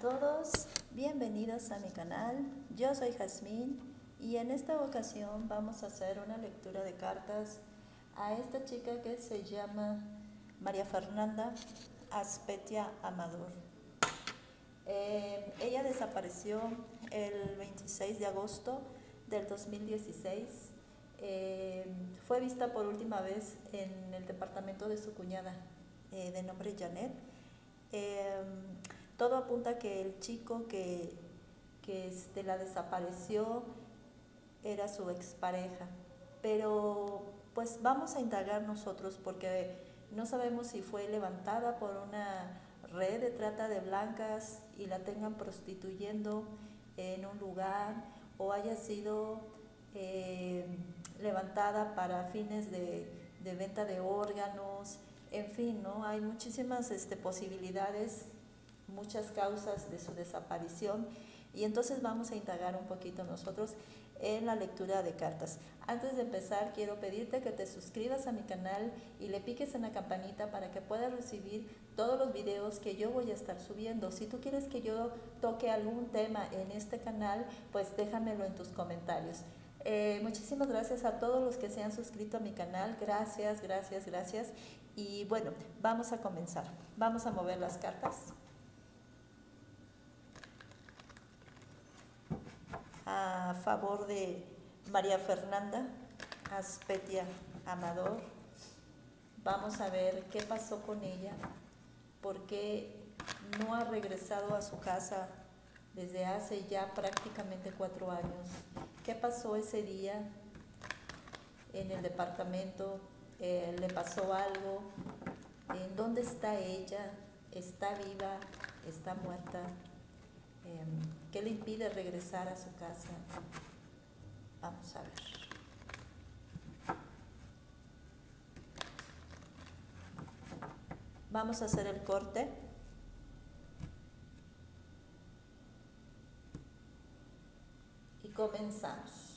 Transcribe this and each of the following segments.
todos, bienvenidos a mi canal. Yo soy Jazmín y en esta ocasión vamos a hacer una lectura de cartas a esta chica que se llama María Fernanda Aspetia Amador. Ella desapareció el 26 de agosto del 2016. Fue vista por última vez en el departamento de su cuñada, de nombre Janet. Todo apunta que el chico que la desapareció era su expareja, pero pues vamos a indagar nosotros porque no sabemos si fue levantada por una red de trata de blancas y la tengan prostituyendo en un lugar o haya sido levantada para fines de venta de órganos. En fin, ¿no? Hay muchísimas posibilidades, muchas causas de su desaparición, y entonces vamos a indagar un poquito nosotros en la lectura de cartas. Antes de empezar, quiero pedirte que te suscribas a mi canal y le piques en la campanita para que puedas recibir todos los videos que yo voy a estar subiendo. Si tú quieres que yo toque algún tema en este canal, pues déjamelo en tus comentarios. Muchísimas gracias a todos los que se han suscrito a mi canal. Gracias, gracias, gracias. Y bueno, vamos a comenzar. Vamos a mover las cartas. A favor de María Fernanda Aspetia Amador. Vamos a ver qué pasó con ella, por qué no ha regresado a su casa desde hace ya prácticamente 4 años. ¿Qué pasó ese día en el departamento? ¿Le pasó algo? ¿En dónde está ella? ¿Está viva? ¿Está muerta? ¿Qué le impide regresar a su casa? Vamos a ver. Vamos a hacer el corte. Y comenzamos.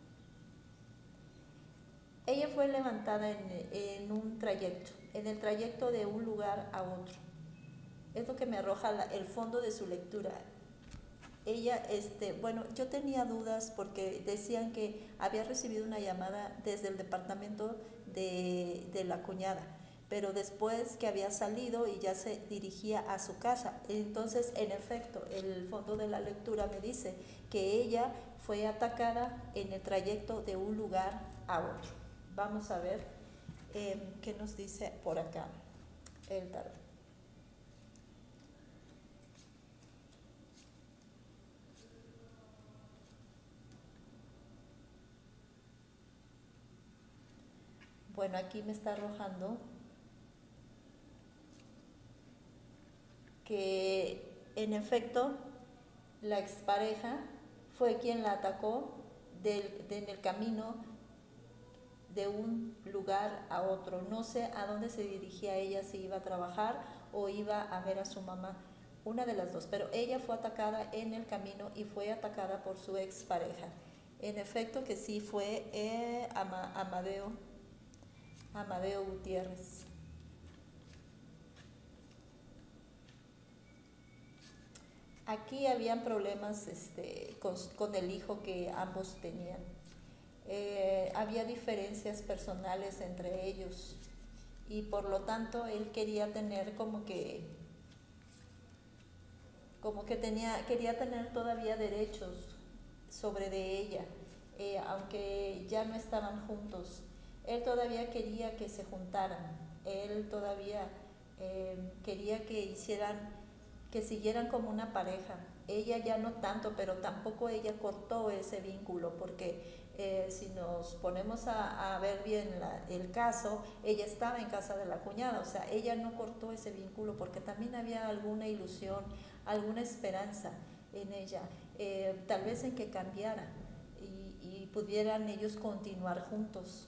Ella fue levantada en un trayecto, en el trayecto de un lugar a otro. Es lo que me arroja el fondo de su lectura. Ella, bueno, yo tenía dudas porque decían que había recibido una llamada desde el departamento de la cuñada, pero después que había salido y ya se dirigía a su casa. Entonces, en efecto, el fondo de la lectura me dice que ella fue atacada en el trayecto de un lugar a otro. Vamos a ver qué nos dice por acá el tarot. Bueno, aquí me está arrojando que en efecto la expareja fue quien la atacó en el camino de un lugar a otro. No sé a dónde se dirigía ella, si iba a trabajar o iba a ver a su mamá, una de las dos, pero ella fue atacada en el camino y fue atacada por su expareja. En efecto que sí fue Amadeo Gutiérrez. Aquí habían problemas con el hijo que ambos tenían. Había diferencias personales entre ellos y por lo tanto él quería tener quería tener todavía derechos sobre de ella, aunque ya no estaban juntos. Él todavía quería que se juntaran, él todavía quería que siguieran como una pareja. Ella ya no tanto, pero tampoco ella cortó ese vínculo, porque si nos ponemos a ver bien el caso, ella estaba en casa de la cuñada, o sea, ella no cortó ese vínculo porque también había alguna ilusión, alguna esperanza en ella, tal vez en que cambiara y pudieran ellos continuar juntos.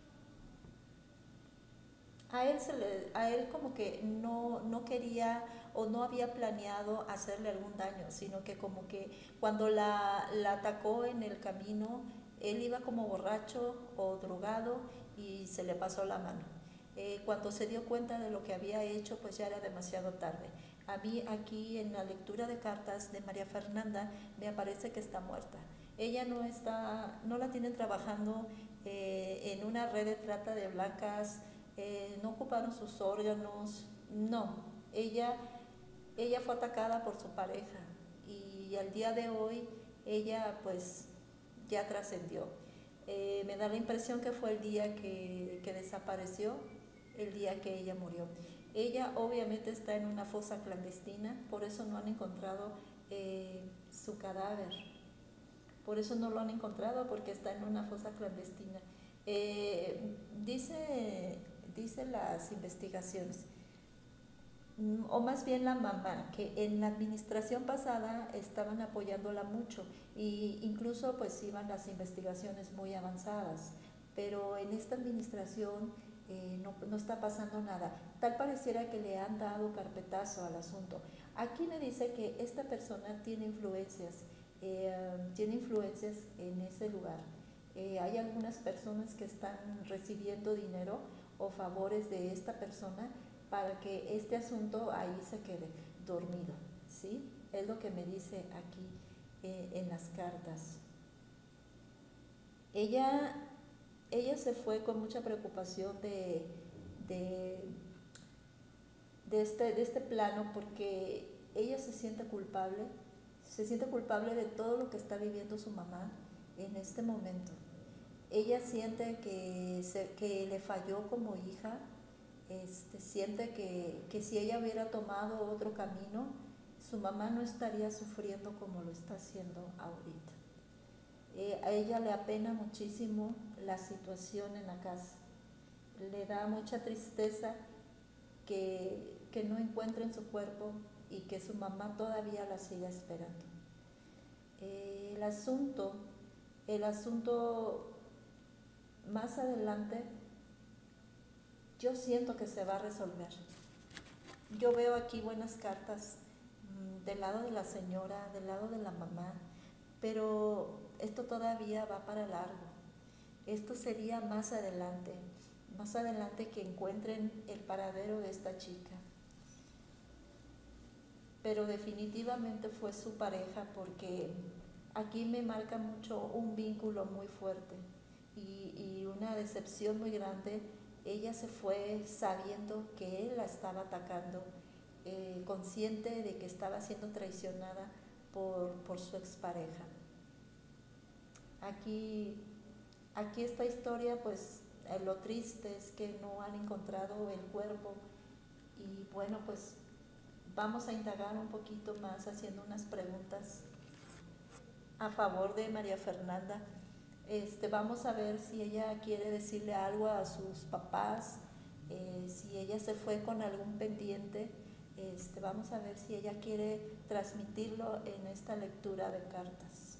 A él como que no quería o no había planeado hacerle algún daño, sino que como que cuando la atacó en el camino, él iba como borracho o drogado y se le pasó la mano. Cuando se dio cuenta de lo que había hecho, pues ya era demasiado tarde. A mí aquí en la lectura de cartas de María Fernanda me aparece que está muerta. Ella no la tienen trabajando en una red de trata de blancas, no ocuparon sus órganos, no. Ella fue atacada por su pareja y al día de hoy ella pues ya trascendió. Me da la impresión que fue el día que desapareció, el día que ella murió. Ella obviamente está en una fosa clandestina, por eso no han encontrado su cadáver. Por eso no lo han encontrado, porque está en una fosa clandestina. Dice las investigaciones, o más bien la mamá, que en la administración pasada estaban apoyándola mucho e incluso pues iban las investigaciones muy avanzadas, pero en esta administración no está pasando nada. Tal pareciera que le han dado carpetazo al asunto. Aquí me dice que esta persona tiene influencias en ese lugar. Hay algunas personas que están recibiendo dinero o favores de esta persona para que este asunto ahí se quede dormido, ¿sí? Es lo que me dice aquí en las cartas. Ella se fue con mucha preocupación de este plano, porque ella se siente culpable de todo lo que está viviendo su mamá en este momento. Ella siente que le falló como hija, siente que si ella hubiera tomado otro camino, su mamá no estaría sufriendo como lo está haciendo ahorita. A ella le apena muchísimo la situación en la casa. Le da mucha tristeza que no encuentren su cuerpo y que su mamá todavía la siga esperando. El asunto más adelante, yo siento que se va a resolver. Yo veo aquí buenas cartas del lado de la señora, del lado de la mamá, pero esto todavía va para largo. Esto sería más adelante que encuentren el paradero de esta chica. Pero definitivamente fue su pareja, porque aquí me marca mucho un vínculo muy fuerte y una decepción muy grande. Ella se fue sabiendo que él la estaba atacando, consciente de que estaba siendo traicionada por su expareja. Aquí esta historia, pues lo triste es que no han encontrado el cuerpo y bueno, pues vamos a indagar un poquito más haciendo unas preguntas a favor de María Fernanda. Vamos a ver si ella quiere decirle algo a sus papás, si ella se fue con algún pendiente. Vamos a ver si ella quiere transmitirlo en esta lectura de cartas.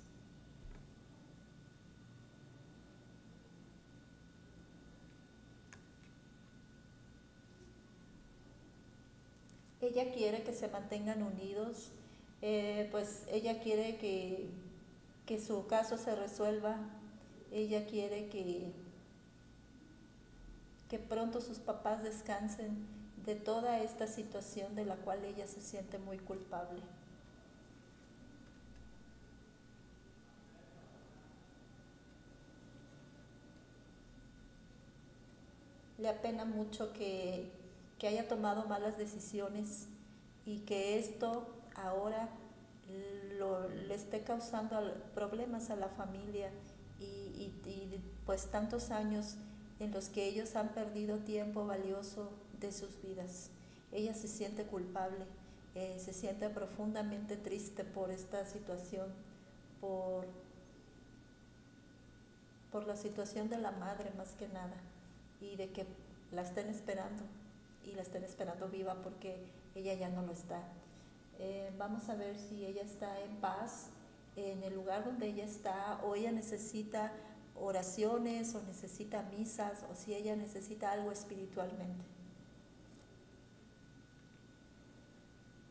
Ella quiere que se mantengan unidos, pues ella quiere que su caso se resuelva. Ella quiere que pronto sus papás descansen de toda esta situación de la cual ella se siente muy culpable. Le apena mucho que haya tomado malas decisiones y que esto ahora le esté causando problemas a la familia y pues tantos años en los que ellos han perdido tiempo valioso de sus vidas. Ella se siente culpable, se siente profundamente triste por esta situación, por la situación de la madre más que nada, y de que la estén esperando y la estén esperando viva, porque ella ya no lo está. Vamos a ver si ella está en paz en el lugar donde ella está, o ella necesita oraciones, o necesita misas, o si ella necesita algo espiritualmente.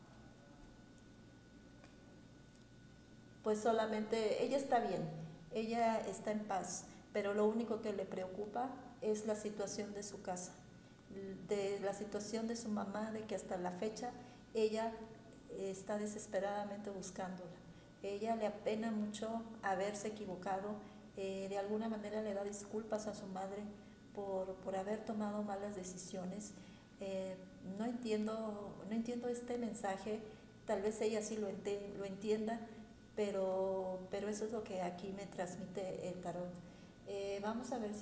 pues solamente ella está bien, ella está en paz, pero lo único que le preocupa es la situación de su casa, de la situación de su mamá, de que hasta la fecha ella está desesperadamente buscándola. Ella le apena mucho haberse equivocado, de alguna manera le da disculpas a su madre por haber tomado malas decisiones. Eh, no entiendo este mensaje, tal vez ella sí lo entienda, pero eso es lo que aquí me transmite el tarot. Vamos a ver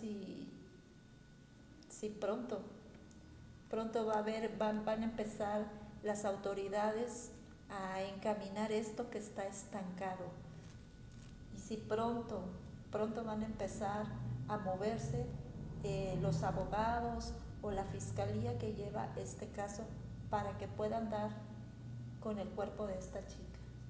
si pronto van a empezar las autoridades a encaminar esto que está estancado. Y si pronto van a empezar a moverse los abogados o la fiscalía que lleva este caso para que puedan dar con el cuerpo de esta chica.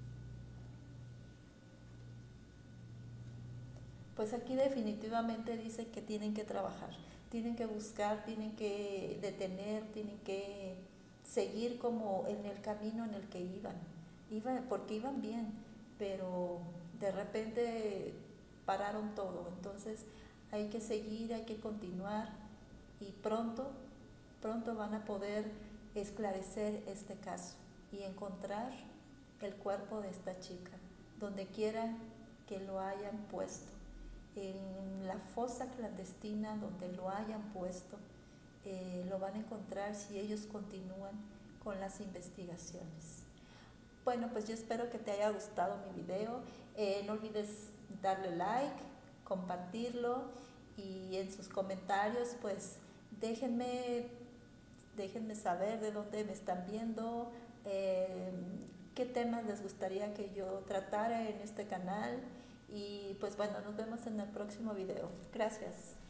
Pues aquí definitivamente dice que tienen que trabajar, tienen que buscar, tienen que detener, tienen que seguir como en el camino en el que porque iban bien, pero de repente pararon todo. Entonces hay que seguir, hay que continuar y pronto van a poder esclarecer este caso y encontrar el cuerpo de esta chica, donde quiera que lo hayan puesto, en la fosa clandestina donde lo hayan puesto, lo van a encontrar si ellos continúan con las investigaciones. Bueno, pues yo espero que te haya gustado mi video. No olvides darle like, compartirlo y en sus comentarios pues déjenme saber de dónde me están viendo, qué temas les gustaría que yo tratara en este canal y pues bueno, nos vemos en el próximo video. Gracias.